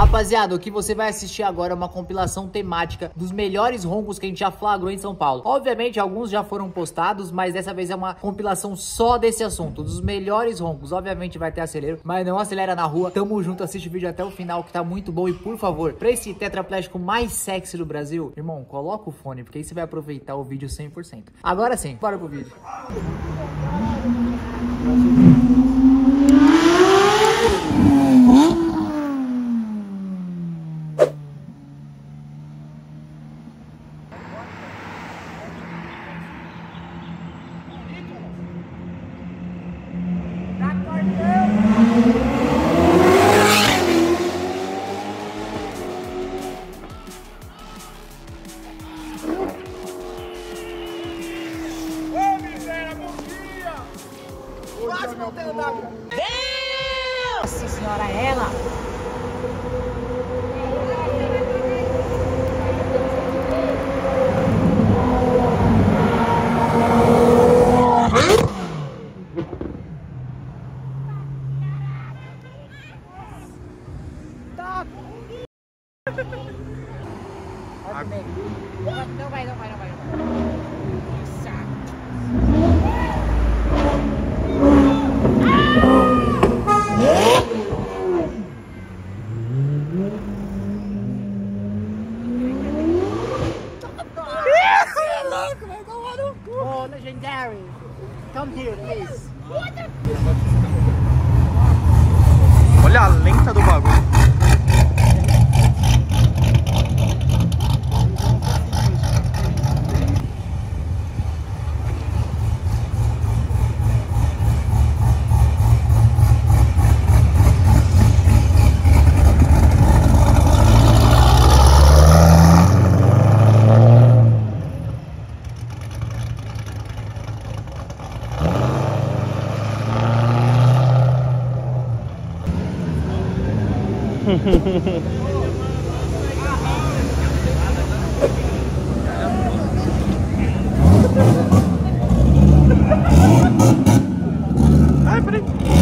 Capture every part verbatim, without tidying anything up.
Rapaziada, o que você vai assistir agora é uma compilação temática dos melhores roncos que a gente já flagrou em São Paulo. Obviamente, alguns já foram postados, mas dessa vez é uma compilação só desse assunto, dos melhores roncos. Obviamente vai ter acelero, mas não acelera na rua. Tamo junto, assiste o vídeo até o final que tá muito bom. E por favor, pra esse tetraplégico mais sexy do Brasil, irmão, coloca o fone, porque aí você vai aproveitar o vídeo cem por cento. Agora sim, bora pro vídeo. Nossa senhora, ela! Tá! Não vai, não vai, não vai, não vai. Oh, legendary! Come here, please. Olha a lenta do bagulho. Ai, peraí.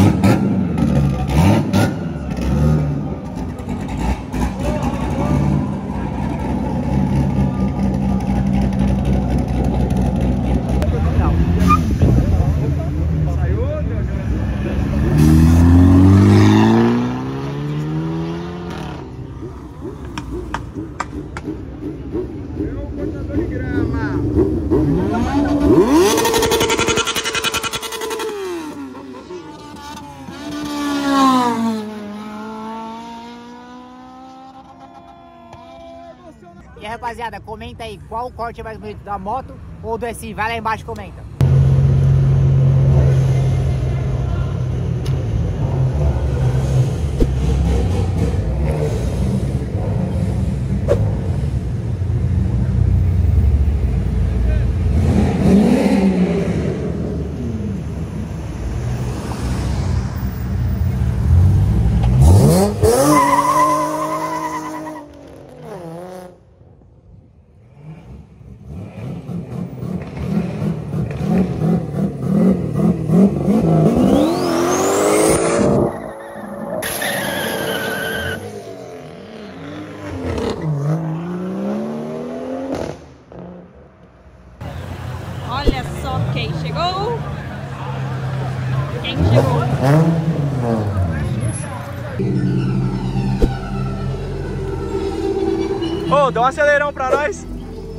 E aí, rapaziada, comenta aí qual corte é mais bonito, da moto ou do S I? Vai lá embaixo e comenta. Olha só quem chegou! Quem chegou? Ô, oh, dá um acelerão pra nós.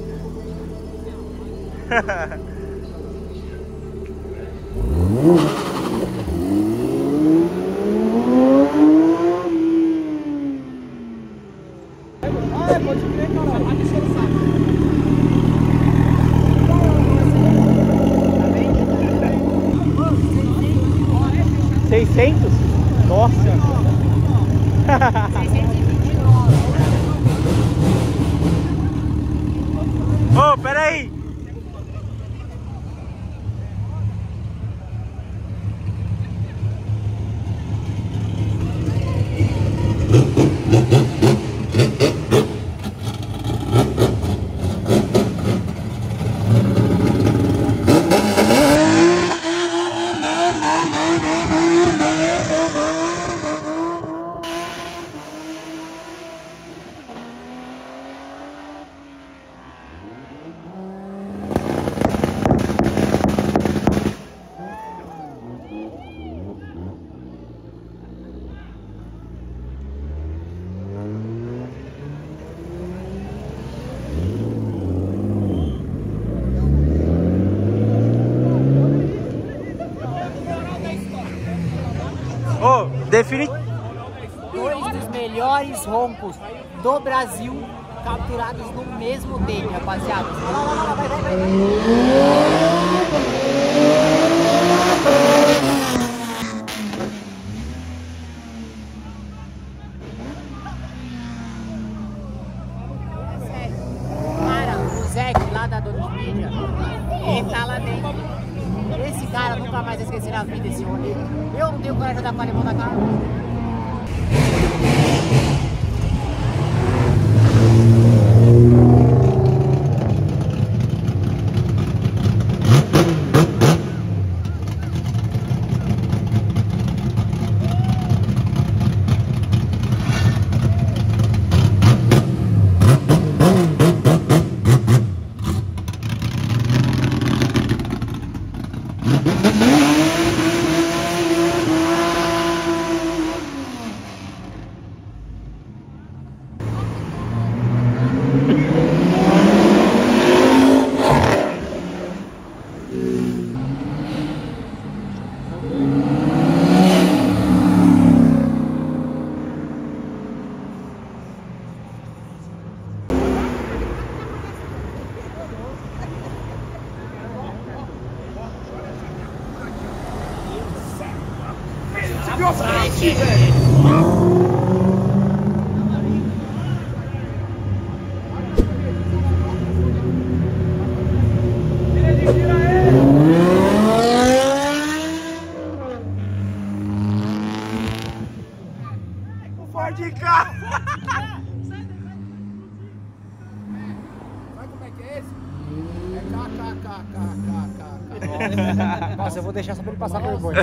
Ah, pode crer, cara. seiscentos? Nossa! seiscentos e vinte e nove. Ô, oh, peraí! Define. Dois dos melhores roncos do Brasil capturados no mesmo take, rapaziada. Vai lá, vai lá, vai, vai, vai, vai. Cara, o Zeke lá da Dona de Mídia, ele tá lá dentro. Esse cara nunca mais esquecer na vida esse rolê. Eu não tenho coragem de dar com a limão na cara. Ford Ka. Sabe como é que é esse? É K K K K K K. Nossa, eu vou deixar só pra ele passar vergonha.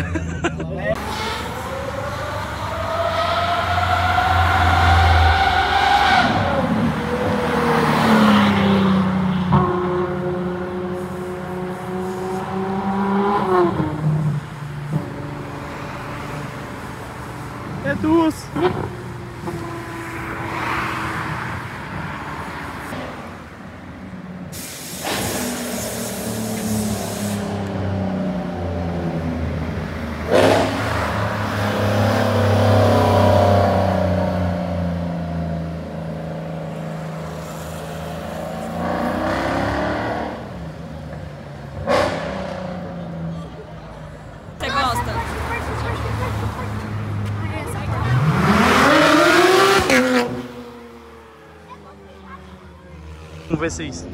É duas. Você gosta? Um V seis.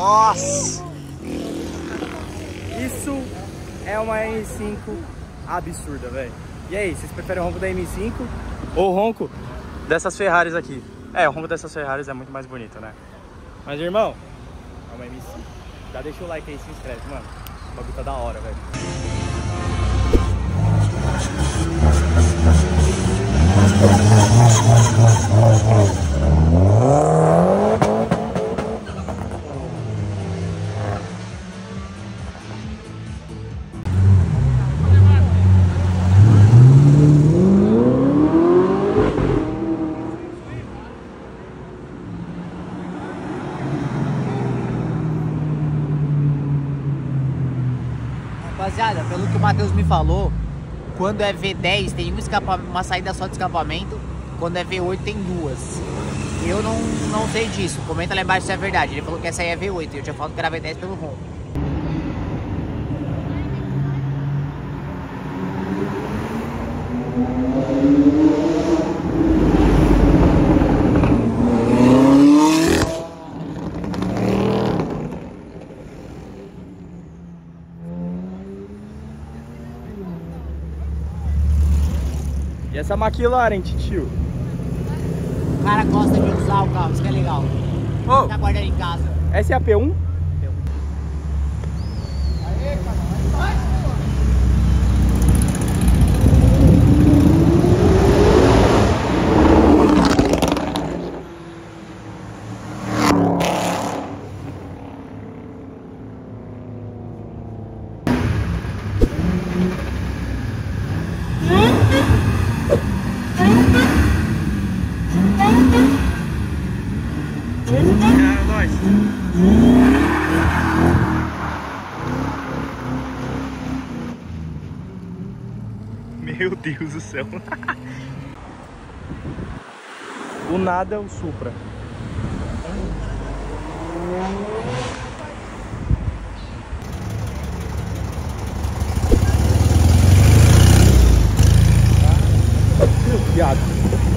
Nossa! Isso é uma M cinco absurda, velho. E aí, vocês preferem o ronco da M cinco ou o ronco dessas Ferraris aqui? É, o ronco dessas Ferraris é muito mais bonito, né? Mas, irmão, é uma M cinco. Já deixa o like aí e se inscreve, mano. O bagulho tá da hora, velho. Rapaziada, pelo que o Matheus me falou, quando é V dez tem um escapa uma saída só de escapamento, quando é V oito tem duas. Eu não, não sei disso, comenta lá embaixo se é verdade. Ele falou que essa aí é V oito e eu tinha falado que era V dez pelo ronco. E essa McLaren, tio? O cara gosta de usar o carro, isso que é legal. Oh, Tá guardando em casa. essa é a P um? É nóis. Meu Deus do céu. O nada é o Supra. Viado.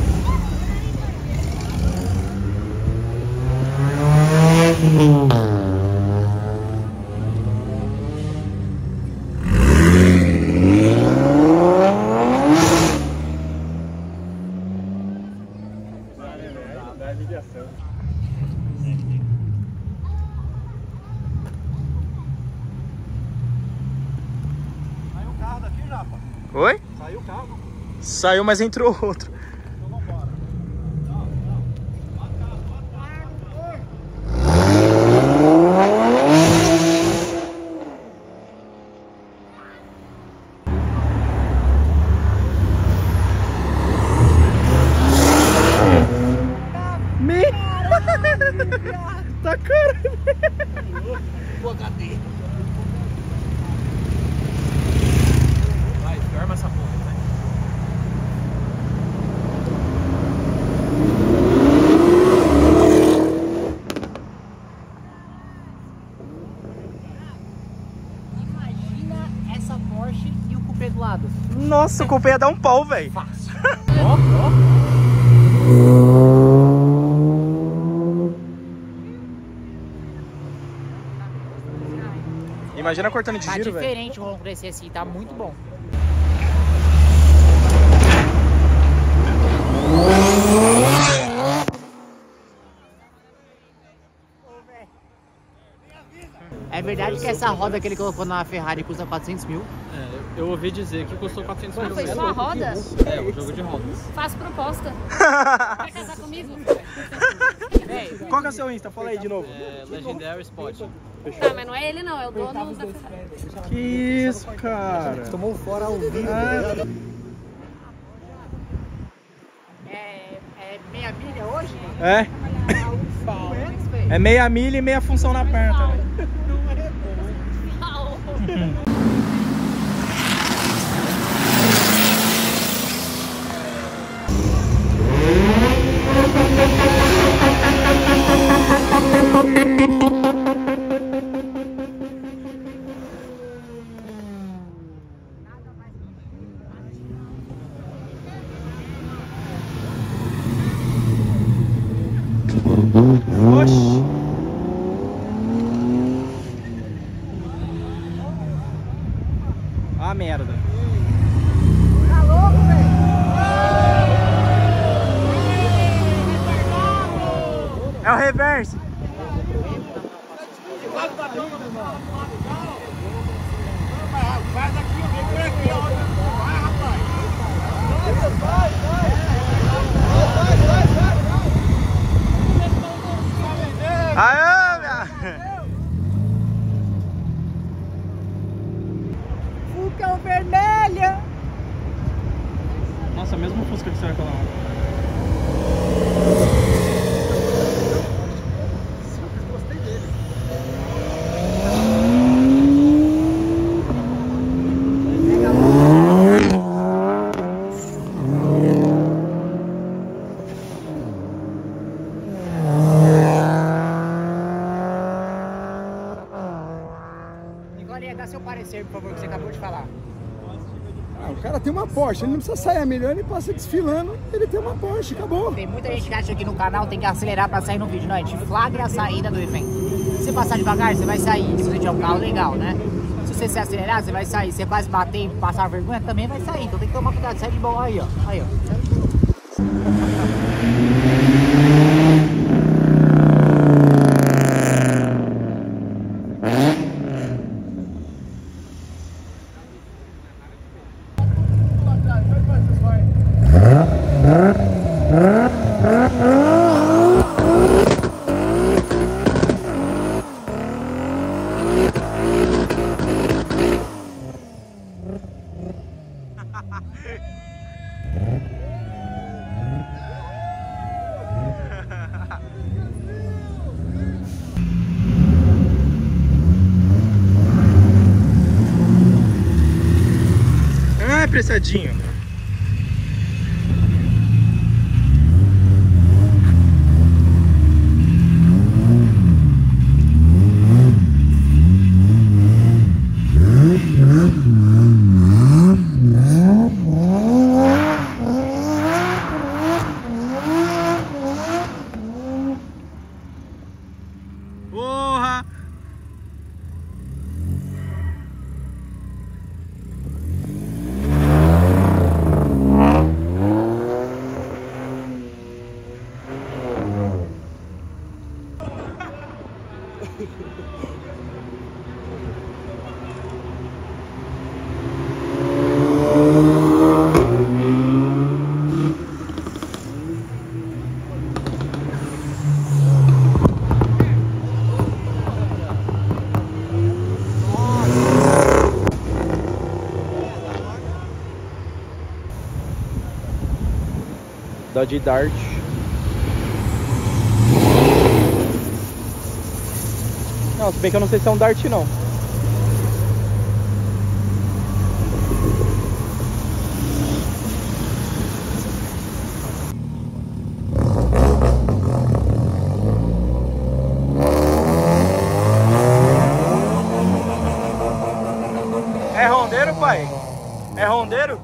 Saiu o carro daqui, Japa? Oi? Saiu o carro? Saiu, mas entrou outro. Então vamos embora. Não, não. Tá cara. Pô, cadê? Vai, arma essa porra, vai. Imagina essa Porsche e o cupê do lado. Nossa, o cupê ia dar um pau, velho. Fácil. Ó, ó. Imagina cortando de Tá giro, velho. diferente o ronco desse assim, tá muito bom. É verdade que essa roda que ele colocou na Ferrari custa quatrocentos mil? É, eu ouvi dizer que custou quatrocentos mil. Foi só a roda? É, o jogo de rodas. Faço proposta. Quer casar comigo? Qual que é o seu Insta? Fala aí de novo. É, Legendary Spot. Tá, mas não é ele não, é o dono da Ferrari. Que isso, cara. Tomou fora ao vivo. Ah, É, é meia milha hoje? é. É meia milha e meia função na perna também. Oxi. reverse. Vai daqui, vem por aqui, ó. Vai, rapaz. Vai, vai. Vai, vai, vai. Aê, minha... Fuscão vermelho. Nossa, mesmo Fusca que saiu aquela hora. Gostei dele. Nicolinha, dá seu parecer, por favor, que você acabou de falar. Ah, o cara tem uma Porsche, ele não precisa sair a milhão, ele passa desfilando, ele tem uma Porsche, acabou. Tem muita gente que acha que aqui no canal tem que acelerar pra sair no vídeo. Não, a gente flagra a saída do refém. Se você passar devagar, você vai sair. Se você tiver um carro legal, né? Se você se acelerar, você vai sair. Se você quase bater e passar vergonha, também vai sair. Então tem que tomar cuidado. Sai de boa aí, ó. Aí, ó. Ah, apressadinho. Porra! Dodge Dart. Não, se bem que eu não sei se é um Dart não. É rondeiro, pai? É rondeiro?